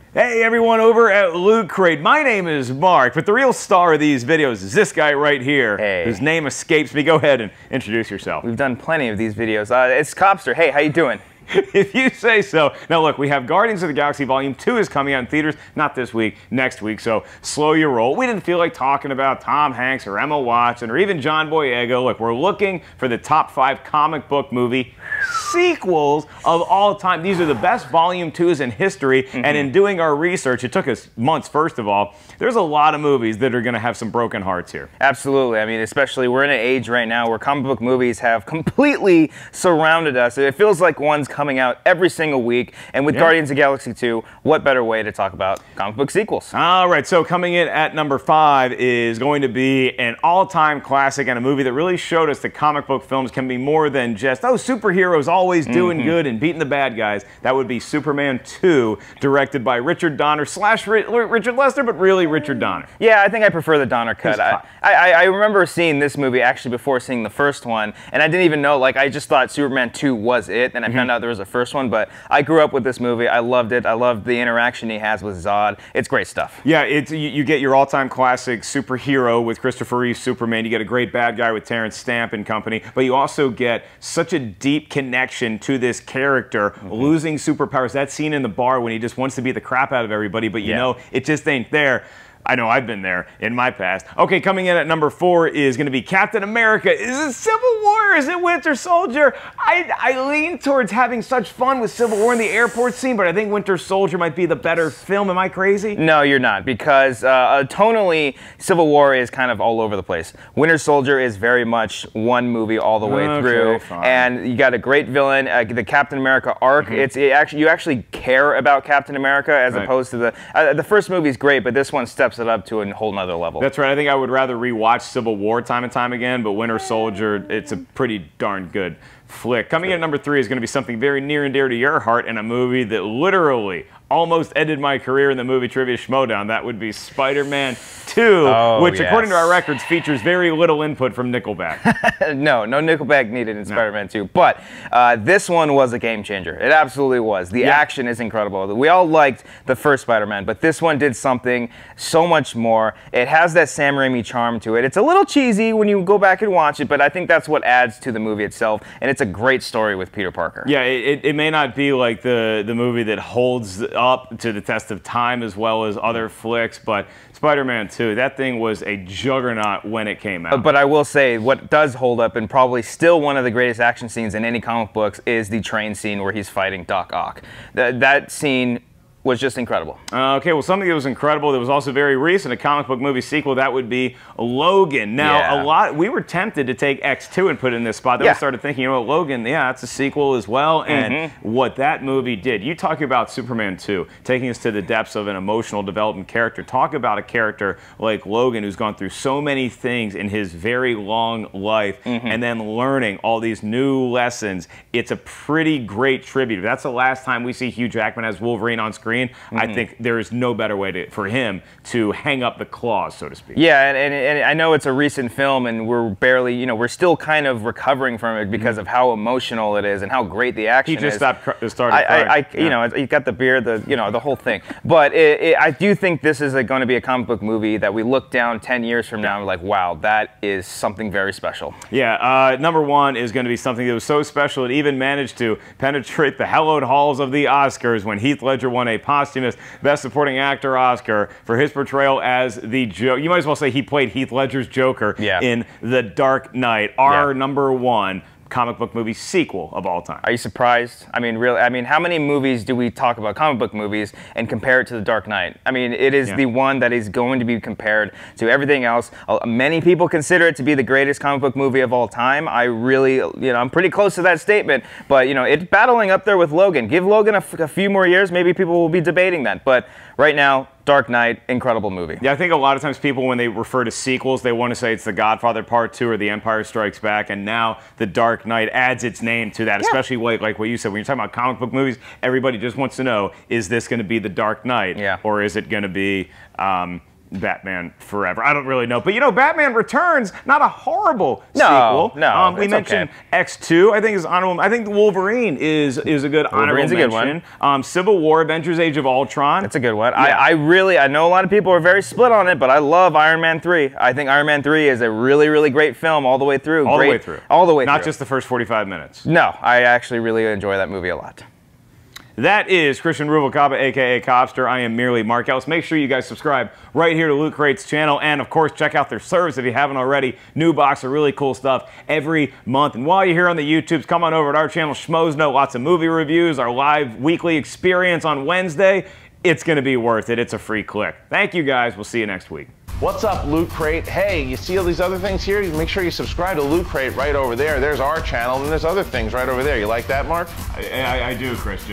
Hey everyone over at Loot Crate, my name is Mark, but the real star of these videos is this guy right here, hey, whose name escapes me. Go ahead and introduce yourself. We've done plenty of these videos. It's Copster. Hey, how you doing? If you say so. Now look, we have Guardians of the Galaxy Volume 2 is coming out in theaters, not this week, next week, so slow your roll. We didn't feel like talking about Tom Hanks or Emma Watson or even John Boyega. Look, we're looking for the top 5 comic book movie sequels of all time. These are the best Volume 2s in history, and in doing our research, it took us months, first of all, there's a lot of movies that are going to have some broken hearts here. Absolutely. I mean, especially we're in an age right now where comic book movies have completely surrounded us. It feels like one's coming out every single week, and with Guardians of the Galaxy 2, what better way to talk about comic book sequels? All right, so coming in at number 5 is going to be an all-time classic and a movie that really showed us that comic book films can be more than just, oh, superheroes always doing good and beating the bad guys. That would be Superman 2, directed by Richard Donner / Richard Lester, but really Richard Donner. Yeah, I think I prefer the Donner cut. I remember seeing this movie actually before seeing the first one, and I didn't even know, like, I just thought Superman 2 was it, and I found out there was a first one, but I grew up with this movie. I loved it. I loved the interaction he has with Zod. It's great stuff. Yeah, you get your all-time classic superhero with Christopher Reeve Superman. You get a great bad guy with Terrence Stamp and company, but you also get such a deep connection to this character losing superpowers. That scene in the bar when he just wants to beat the crap out of everybody, but you know, it just ain't there. I know I've been there in my past. Okay, coming in at number 4 is going to be Captain America. Is it Civil War or is it Winter Soldier? I lean towards having such fun with Civil War in the airport scene, but I think Winter Soldier might be the better film. Am I crazy? No, you're not, because tonally, Civil War is kind of all over the place. Winter Soldier is very much one movie all the way through, and you got a great villain. The Captain America arc, you actually care about Captain America as opposed to the first movie is great, but this one steps it up to a whole nother level. That's right. I think I would rather rewatch Civil War time and time again, but Winter Soldier, it's a pretty darn good flick. Coming in at number 3 is going to be something very near and dear to your heart, and a movie that literally almost ended my career in the movie Trivia Schmodown. That would be Spider-Man 2, which, according to our records, features very little input from Nickelback. No Nickelback needed in Spider-Man 2, but this one was a game changer. It absolutely was. The action is incredible. We all liked the first Spider-Man, but this one did something so much more. It has that Sam Raimi charm to it. It's a little cheesy when you go back and watch it, but I think that's what adds to the movie itself, and it's a great story with Peter Parker. Yeah, it may not be like the movie that holds up to the test of time as well as other flicks, but Spider-Man 2, that thing was a juggernaut when it came out. But I will say, what does hold up, and probably still one of the greatest action scenes in any comic books, is the train scene where he's fighting Doc Ock. That scene was just incredible. Okay, well, something that was incredible that was also very recent, a comic book movie sequel, that would be Logan. Now, we were tempted to take X2 and put it in this spot. Then we started thinking, you know what, Logan, that's a sequel as well, and what that movie did. You talk about Superman 2, taking us to the depths of an emotional development character. Talk about a character like Logan who's gone through so many things in his very long life, and then learning all these new lessons. It's a pretty great tribute. If that's the last time we see Hugh Jackman as Wolverine on screen, I think there is no better way for him to hang up the claws, so to speak. Yeah, and I know it's a recent film, and we're barely, we're still kind of recovering from it because of how emotional it is and how great the action is. He just started crying. You got the beard, the whole thing. But I do think this is going to be a comic book movie that we look down 10 years from now and we're like, wow, that is something very special. Yeah, number 1 is going to be something that was so special it even managed to penetrate the hallowed halls of the Oscars when Heath Ledger won a posthumous Best Supporting Actor Oscar for his portrayal as the Joker. You might as well say he played Heath Ledger's Joker in The Dark Knight, our number 1 comic book movie sequel of all time. Are you surprised? I mean, really, how many movies do we talk about, comic book movies, and compare it to The Dark Knight? I mean, it is the one that is going to be compared to everything else. Many people consider it to be the greatest comic book movie of all time. I really, I'm pretty close to that statement, but, it's battling up there with Logan. Give Logan a few more years, maybe people will be debating that, but right now, Dark Knight, incredible movie. Yeah, I think a lot of times people, when they refer to sequels, they want to say it's The Godfather Part 2 or The Empire Strikes Back, and now The Dark Knight adds its name to that, especially like what you said. When you're talking about comic book movies, everybody just wants to know, is this going to be The Dark Knight? Or is it going to be Batman Forever. I don't really know. But, you know, Batman Returns, not a horrible sequel. No, we mentioned X2, I think is honorable. I think Wolverine is a good honorable mention. Good one. Civil War, Avengers Age of Ultron. That's a good one. Yeah. I know a lot of people are very split on it, but I love Iron Man 3. I think Iron Man 3 is a really, really great film all the way through. All the way through. Not just the first 45 minutes. No, I actually really enjoy that movie a lot. That is Christian Ruvalcaba, a.k.a. Copster. I am merely Mark Ellis. Make sure you guys subscribe right here to Loot Crate's channel. And, of course, check out their service if you haven't already. New box of really cool stuff every month. And while you're here on the YouTubes, come on over to our channel, Schmoes Know. Lots of movie reviews, our live weekly experience on Wednesday. It's going to be worth it. It's a free click. Thank you, guys. We'll see you next week. What's up, Loot Crate? Hey, you see all these other things here? Make sure you subscribe to Loot Crate right over there. There's our channel, and there's other things right over there. You like that, Mark? I do, Christian.